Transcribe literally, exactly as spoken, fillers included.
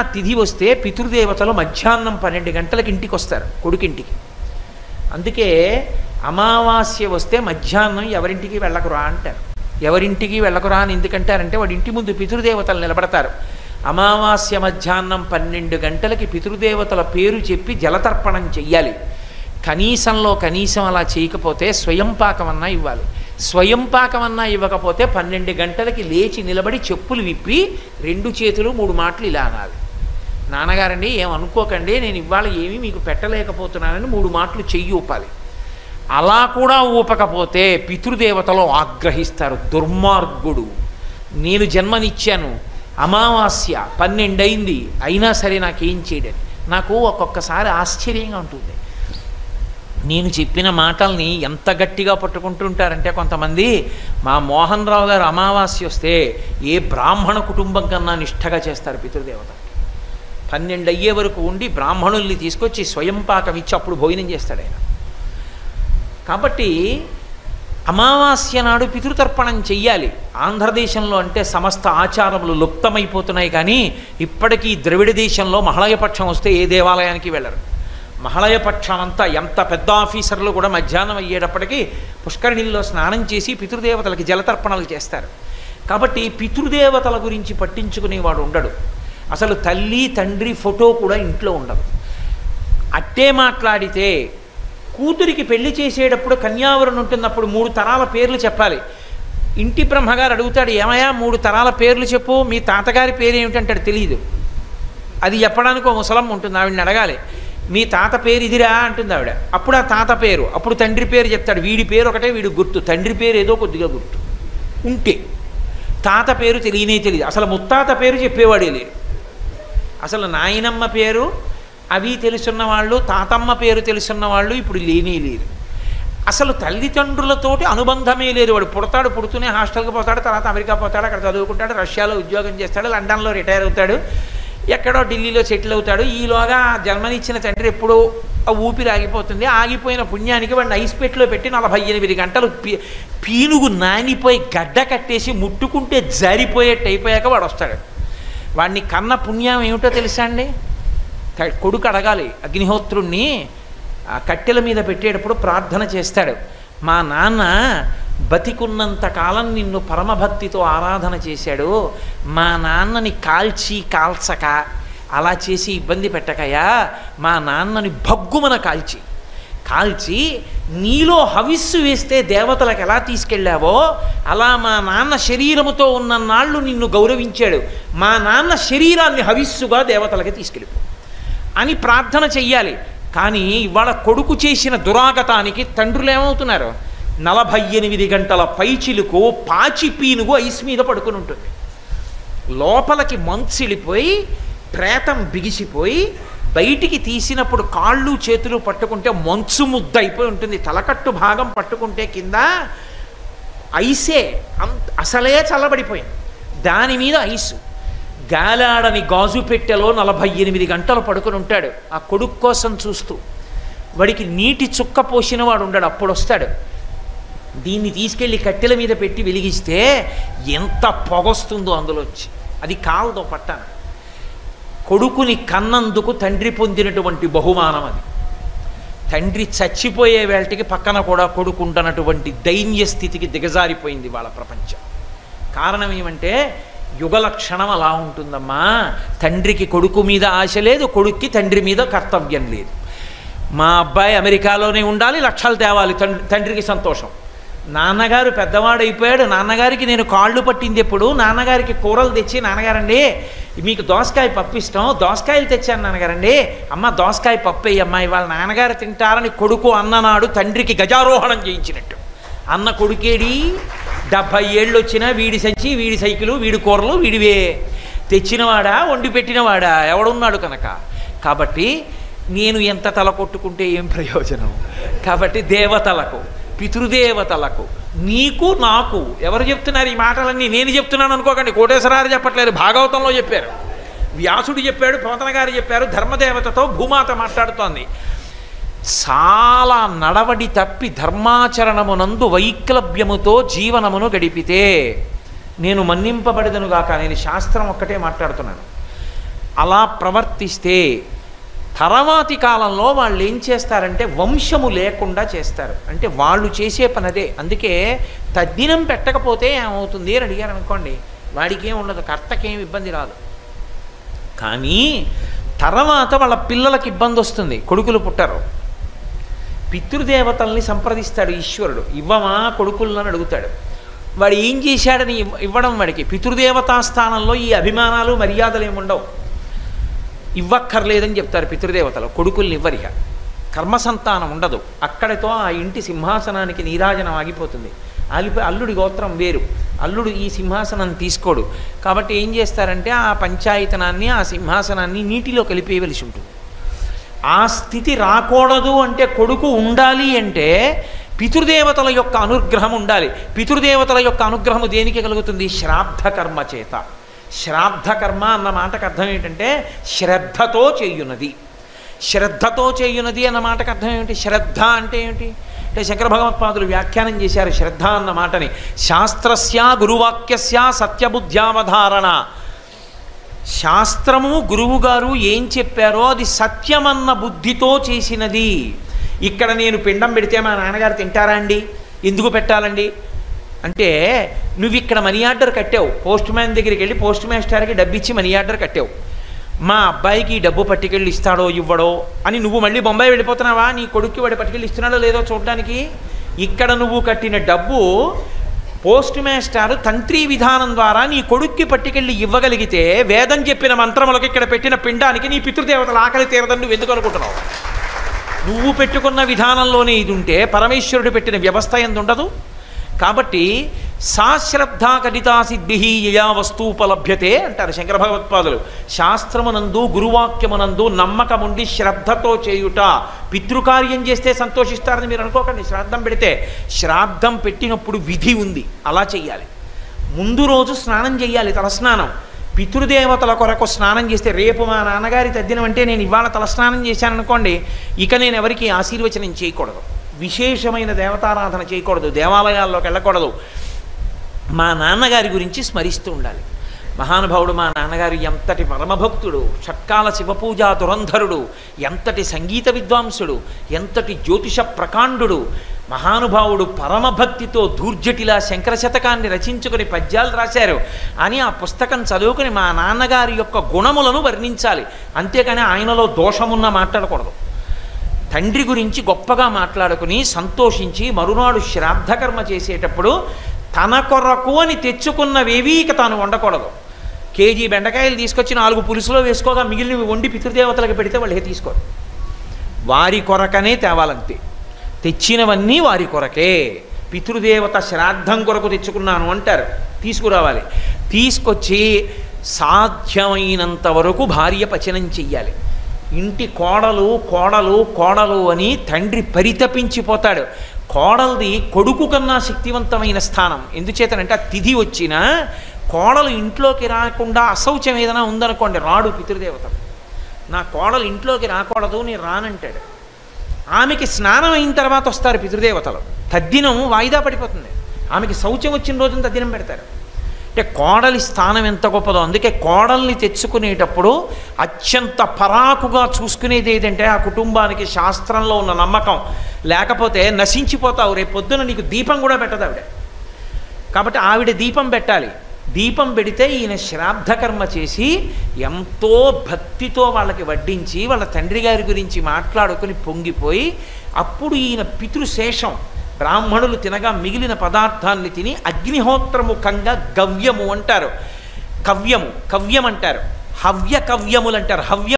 తిథి వస్తే పితృదేవతలు మధ్యాహ్నం పన్నెండు గంటలకి ఇంటికి వస్తారు కొడుకింటికి. అందుకే అమావాస్య వస్తే మధ్యాహ్నం ఎవరింటికి వెళ్ళకురా అంటారు. ఎవరింటికి వెళ్ళకురా అని ఎందుకంటారంటే వాడి ఇంటి ముందు పితృదేవతలు నిలబడతారు. అమావాస్య మధ్యాహ్నం పన్నెండు గంటలకి పితృదేవతల పేరు చెప్పి జలతర్పణం చెయ్యాలి. కనీసంలో కనీసం అలా చేయకపోతే స్వయం పాకమన్నా ఇవ్వాలి. స్వయం పాకమన్నా ఇవ్వకపోతే పన్నెండు గంటలకి లేచి నిలబడి చెప్పులు విప్పి రెండు చేతులు మూడు మాటలు ఇలా అనాలి. నాన్నగారండి ఏమనుకోకండి, నేను ఇవాళ ఏమీ మీకు పెట్టలేకపోతున్నానని మూడు మాటలు చెయ్యి ఊపాలి. అలా కూడా ఊపకపోతే పితృదేవతలు ఆగ్రహిస్తారు. దుర్మార్గుడు, నేను జన్మనిచ్చాను, అమావాస్య పన్నెండు అయింది, అయినా సరే నాకేం చేయడని. నాకు ఒక్కొక్కసారి ఆశ్చర్యంగా ఉంటుంది. నేను చెప్పిన మాటల్ని ఎంత గట్టిగా పట్టుకుంటుంటారంటే కొంతమంది, మా మోహన్ రావు గారు అమావాస్య వస్తే ఏ బ్రాహ్మణ కుటుంబం కన్నా నిష్ఠగా చేస్తారు పితృదేవతకి. పన్నెండు అయ్యే వరకు ఉండి బ్రాహ్మణుల్ని తీసుకొచ్చి స్వయం పాకం ఇచ్చి అప్పుడు భోజనం చేస్తాడు ఆయన. కాబట్టి అమావాస్య నాడు పితృతర్పణం చెయ్యాలి. ఆంధ్రదేశంలో అంటే సమస్త ఆచారములు లుప్తమైపోతున్నాయి, కానీ ఇప్పటికీ ద్రవిడ దేశంలో మహళయపక్షం వస్తే ఏ దేవాలయానికి వెళ్ళరు. మహళయపక్షం అంతా ఎంత పెద్ద ఆఫీసర్లు కూడా మధ్యాహ్నం అయ్యేటప్పటికీ పుష్కరిణిల్లో స్నానం చేసి పితృదేవతలకి జలతర్పణలు చేస్తారు. కాబట్టి పితృదేవతల గురించి పట్టించుకునేవాడు ఉండడు. అసలు తల్లి తండ్రి ఫోటో కూడా ఇంట్లో ఉండదు. అట్టే మాట్లాడితే కూతురికి పెళ్లి చేసేటప్పుడు కన్యావరణ ఉంటున్నప్పుడు మూడు తరాల పేర్లు చెప్పాలి. ఇంటి బ్రహ్మగారు అడుగుతాడు, ఏమయ్యా మూడు తరాల పేర్లు చెప్పు, మీ తాతగారి పేరు ఏమిటంటాడు, తెలియదు. అది చెప్పడానికి ఒక ముసలమ్మ ఉంటుంది, ఆవిడని అడగాలి. మీ తాత పేరు ఇదిరా అంటుంది ఆవిడ. అప్పుడు ఆ తాత పేరు, అప్పుడు తండ్రి పేరు చెప్తాడు. వీడి పేరు ఒకటే వీడు గుర్తు, తండ్రి పేరు ఏదో కొద్దిగా గుర్తు ఉంటే తాత పేరు తెలియనే తెలియదు. అసలు ముత్తాత పేరు చెప్పేవాడే లేడు. అసలు నాయనమ్మ పేరు అవి తెలుసున్న వాళ్ళు, తాతమ్మ పేరు తెలుసున్న వాళ్ళు ఇప్పుడు లేనే లేరు. అసలు తల్లిదండ్రులతోటి అనుబంధమే లేదు. వాడు పుడతాడు, పుడుతూనే హాస్టల్కి పోతాడు, తర్వాత అమెరికా పోతాడు, అక్కడ చదువుకుంటాడు, రష్యాలో ఉద్యోగం చేస్తాడు, లండన్లో రిటైర్ అవుతాడు, ఎక్కడో ఢిల్లీలో సెటిల్ అవుతాడు. ఈలోగా జన్మనిచ్చిన తండ్రి ఎప్పుడో ఆ ఊపిరి ఆగిపోతుంది. ఆగిపోయిన పుణ్యానికి వాడిని ఐస్ పెట్టులో పెట్టి నలభై ఎనిమిది గంటలు పీ పీనుగు నానిపోయి గడ్డ కట్టేసి ముట్టుకుంటే జారిపోయేట్టు అయిపోయాక వాడు వస్తాడు. వాడిని కన్న పుణ్యం ఏమిటో తెలుసా అండి? కొడుకు అడగాలి అగ్నిహోత్రుణ్ణి, ఆ కట్టెల మీద పెట్టేటప్పుడు ప్రార్థన చేస్తాడు, మా నాన్న బతికున్నంత కాలం నిన్ను పరమభక్తితో ఆరాధన చేశాడు, మా నాన్నని కాల్చి కాల్చక అలా చేసి ఇబ్బంది పెట్టకయా, మా నాన్నని భగ్గుమన కాల్చి కాల్చి నీలో హవిస్సు వేస్తే దేవతలకు ఎలా తీసుకెళ్ళావో అలా మా నాన్న శరీరముతో ఉన్న నాళ్ళు నిన్ను గౌరవించాడు, మా నాన్న శరీరాన్ని హవిస్సుగా దేవతలకి తీసుకెళ్ళిపో అని ప్రార్థన చెయ్యాలి. కానీ ఇవాళ కొడుకు చేసిన దురాగతానికి తండ్రులు ఏమవుతున్నారు? నలభై ఎనిమిది గంటల పైచిలుకు పాచి పీనుగు ఐస్ మీద పడుకుని ఉంటుంది. లోపలికి మంచిలిపోయి ప్రేతం బిగిసిపోయి బయటికి తీసినప్పుడు కాళ్ళు చేతులు పట్టుకుంటే మంచు ముద్ద అయిపోయి ఉంటుంది. తలకట్టు భాగం పట్టుకుంటే కింద ఐసే అంత అసలే చల్లబడిపోయింది, దాని మీద ఐసు. గాలాడని గాజు పెట్టెలో నలభై ఎనిమిది గంటలు పడుకుని ఉంటాడు ఆ కొడుకు కోసం చూస్తూ. వాడికి నీటి చుక్క పోసిన వాడు ఉండడు, అప్పుడు వస్తాడు. దీన్ని తీసుకెళ్ళి కట్టెల మీద పెట్టి వెలిగిస్తే ఎంత పొగొస్తుందో అందులోంచి, అది కాలదో పట్టాను. కొడుకుని కన్నందుకు తండ్రి పొందినటువంటి బహుమానం అది. తండ్రి చచ్చిపోయే వేళటికి పక్కన కూడా కొడుకుంటున్నటువంటి దైన్య స్థితికి దిగజారిపోయింది వాళ్ళ ప్రపంచం. కారణం ఏమంటే యుగలక్షణం అలా ఉంటుందమ్మా. తండ్రికి కొడుకు మీద ఆశ లేదు, కొడుక్కి తండ్రి మీద కర్తవ్యం లేదు. మా అబ్బాయి అమెరికాలోనే ఉండాలి, లక్షలు తేవాలి, తండ్రి తండ్రికి సంతోషం. నాన్నగారు పెద్దవాడైపోయాడు, నాన్నగారికి నేను కాళ్ళు పట్టింది ఎప్పుడు, నాన్నగారికి కూరలు తెచ్చి, నాన్నగారండి మీకు దోసకాయ పప్పు ఇష్టం, దోసకాయలు తెచ్చాను నాన్నగారండి, అమ్మ దోసకాయ పప్పు అయ్యమ్మ ఇవాళ నాన్నగారు తింటారని కొడుకు అన్ననాడు తండ్రికి గజారోహణం చేయించినట్టు. అన్న కొడుకేడి డెబ్భై ఏళ్ళు వచ్చినా వీడి సంచి, వీడి సైకిలు, వీడి కూరలు వీడివే. తెచ్చినవాడా వండి పెట్టినవాడా ఎవడున్నాడు కనుక. కాబట్టి నేను ఎంత తల కొట్టుకుంటే ఏం ప్రయోజనం. కాబట్టి దేవతలకు, పితృదేవతలకు, నీకు నాకు ఎవరు చెప్తున్నారు ఈ మాటలన్నీ? నేను చెప్తున్నాను అనుకోకండి, కోటేశ్వరారు చెప్పట్లేదు, భాగవతంలో చెప్పారు, వ్యాసుడు చెప్పాడు, పోతన గారు చెప్పారు. ధర్మదేవతతో భూమాత మాట్లాడుతోంది. చాలా నడవడి తప్పి ధర్మాచరణమునందు వైక్లభ్యముతో జీవనమును గడిపితే నేను మన్నింపబడదనుగాక. నేను శాస్త్రం ఒక్కటే మాట్లాడుతున్నాను. అలా ప్రవర్తిస్తే తర్వాతి కాలంలో వాళ్ళు ఏం చేస్తారంటే వంశము లేకుండా చేస్తారు. అంటే వాళ్ళు చేసే పని అదే. అందుకే తద్దినం పెట్టకపోతే ఏమవుతుంది అని అడిగారు అనుకోండి, వాడికి ఏం ఉండదు, కర్తకేం ఇబ్బంది రాదు. కానీ తర్వాత వాళ్ళ పిల్లలకి ఇబ్బంది వస్తుంది, కొడుకులు పుట్టరు. పితృదేవతల్ని సంప్రదిస్తాడు ఈశ్వరుడు, ఇవ్వమా కొడుకులను అడుగుతాడు. వాడు ఏం చేశాడని ఇవ్వడం, వాడికి పితృదేవతా స్థానంలో ఈ అభిమానాలు మర్యాదలు ఏముండవు, ఇవ్వక్కర్లేదని చెప్తారు పితృదేవతలు. కొడుకుల్ని ఇవ్వరిక, కర్మసంతానం ఉండదు. అక్కడితో ఆ ఇంటి సింహాసనానికి నీరాజనం ఆగిపోతుంది. ఆగిపోయి అల్లుడి గోత్రం వేరు, అల్లుడు ఈ సింహాసనం తీసుకోడు. కాబట్టి ఏం చేస్తారంటే ఆ పంచాయతనాన్ని, ఆ సింహాసనాన్ని నీటిలో కలిపేయవలసి ఉంటుంది. ఆ స్థితి రాకూడదు అంటే, కొడుకు ఉండాలి అంటే పితృదేవతల యొక్క అనుగ్రహం ఉండాలి. పితృదేవతల యొక్క అనుగ్రహము దేనికి కలుగుతుంది? శ్రాద్ధ కర్మ చేత. శ్రాద్ధ కర్మ అన్న మాటకు అర్థం ఏంటంటే శ్రద్ధతో చేయున్నది. శ్రద్ధతో చేయున్నది అన్న మాటకు అర్థం ఏమిటి? శ్రద్ధ అంటే ఏమిటి అంటే శంకర భగవత్పాదులు వ్యాఖ్యానం చేశారు శ్రద్ధ అన్న మాటని. శాస్త్రస్య గురువాక్యస్య సత్యబుద్ధ్యావధారణ. శాస్త్రము గురువుగారు ఏం చెప్పారో అది సత్యమన్న బుద్ధితో చేసినది. ఇక్కడ నేను పిండం పెడితే మా నాన్నగారు తింటారా అండి? ఎందుకు పెట్టాలండి అంటే, నువ్వు ఇక్కడ మనీ ఆర్డర్ కట్టావు, పోస్ట్ మ్యాన్ దగ్గరికి వెళ్ళి పోస్ట్ మాస్టర్కి డబ్బు ఇచ్చి మనీ ఆర్డర్ కట్టావు. మా అబ్బాయికి డబ్బు పట్టుకెళ్ళి ఇస్తాడో ఇవ్వడో అని నువ్వు మళ్ళీ బొంబాయి వెళ్ళిపోతున్నావా? నీ కొడుక్కి వాడు పట్టుకెళ్ళి ఇస్తున్నాడో లేదో చూడడానికి. ఇక్కడ నువ్వు కట్టిన డబ్బు పోస్ట్ మాస్టర్ తంత్రి విధానం ద్వారా నీ కొడుక్కి పట్టుకెళ్ళి ఇవ్వగలిగితే, వేదం చెప్పిన మంత్రములకు ఇక్కడ పెట్టిన పిండానికి నీ పితృదేవతల ఆకలి తీరదని నువ్వు ఎందుకు అనుకుంటున్నావు? నువ్వు పెట్టుకున్న విధానంలోనే ఇది ఉంటే పరమేశ్వరుడు పెట్టిన వ్యవస్థ ఎందు ఉండదు. కాబట్టి సాశ్రద్ధా కడితా సిద్ధి యయా వస్తూపలభ్యతే అంటారు శంకర భగవత్పాదులు. శాస్త్రమునందు గురువాక్యమునందు నమ్మకముండి శ్రద్ధతో చేయుట. పితృకార్యం చేస్తే సంతోషిస్తారని మీరు అనుకోకండి. శ్రాద్ధం పెడితే, శ్రాద్ధం పెట్టినప్పుడు విధి ఉంది, అలా చెయ్యాలి. ముందు రోజు స్నానం చెయ్యాలి, తలస్నానం. పితృదేవతల కొరకు స్నానం చేస్తే, రేపు మా నాన్నగారి తద్దినం అంటే నేను ఇవాళ తలస్నానం చేశాను అనుకోండి, ఇక నేను ఎవరికి ఆశీర్వచనం చేయకూడదు, విశేషమైన దేవతారాధన చేయకూడదు, దేవాలయాల్లోకి వెళ్ళకూడదు. మా నాన్నగారి గురించి స్మరిస్తూ ఉండాలి. మహానుభావుడు మా నాన్నగారు ఎంతటి పరమభక్తుడు, షట్కాల శివపూజా దురంధరుడు, ఎంతటి సంగీత విద్వాంసుడు, ఎంతటి జ్యోతిష ప్రకాండుడు. మహానుభావుడు పరమభక్తితో దూర్జటిలా శంకర శతకాన్ని రచించుకుని పద్యాలు రాశారు అని ఆ పుస్తకం చదువుకుని మా నాన్నగారి యొక్క గుణములను వర్ణించాలి. అంతేకాని ఆయనలో దోషమున్న మాట్లాడకూడదు. తండ్రి గురించి గొప్పగా మాట్లాడుకుని సంతోషించి మరునాడు శ్రాద్ధకర్మ చేసేటప్పుడు తన కొరకు అని తెచ్చుకున్నవేవీ ఇక తాను వండకూడదు. కేజీ బెండకాయలు తీసుకొచ్చి నాలుగు పులుసులో వేసుకోగా మిగిలినవి వండి పితృదేవతలకు పెడితే వాళ్ళు తీసుకోరు. వారి కొరకనే తేవాలంతే. తెచ్చినవన్నీ వారి కొరకే. పితృదేవత శ్రాద్ధం కొరకు తెచ్చుకున్నాను అంటారు, తీసుకురావాలి. తీసుకొచ్చి సాధ్యమైనంత వరకు భార్య పచనం చెయ్యాలి. ఇంటి కోడలు కోడలు కోడలు అని తండ్రి పరితపించిపోతాడు. కోడలది కొడుకు కన్నా శక్తివంతమైన స్థానం. ఎందుచేతనంటే ఆ తిథి వచ్చినా కోడలు ఇంట్లోకి రాకుండా అశౌచం ఏదైనా ఉందనుకోండి, రాడు పితృదేవత. నా కోడలు ఇంట్లోకి రాకూడదు, నేను రానంటాడు. ఆమెకి స్నానం అయిన తర్వాత వస్తారు పితృదేవతలు. తద్దినం వాయిదా పడిపోతుంది. ఆమెకి శౌచం వచ్చిన రోజున తద్దినం పెడతారు. అంటే కోడలి స్థానం ఎంత గొప్పదో. అందుకే కోడల్ని తెచ్చుకునేటప్పుడు అత్యంత పరాకుగా చూసుకునేది ఏదంటే ఆ కుటుంబానికి శాస్త్రంలో ఉన్న నమ్మకం. లేకపోతే నశించిపోతావు. రేపు పొద్దున నీకు దీపం కూడా పెట్టదు ఆవిడ. కాబట్టి ఆవిడ దీపం పెట్టాలి. దీపం పెడితే ఈయన శ్రాద్ధకర్మ చేసి ఎంతో భక్తితో వాళ్ళకి వడ్డించి వాళ్ళ తండ్రి గారి గురించి మాట్లాడుకుని పొంగిపోయి, అప్పుడు ఈయన పితృశేషం బ్రాహ్మణులు తినగా మిగిలిన పదార్థాన్ని తిని అగ్నిహోత్రముఖంగా గవ్యము అంటారు, కవ్యము కవ్యం అంటారు, హవ్య కవ్యములు అంటారు. హవ్య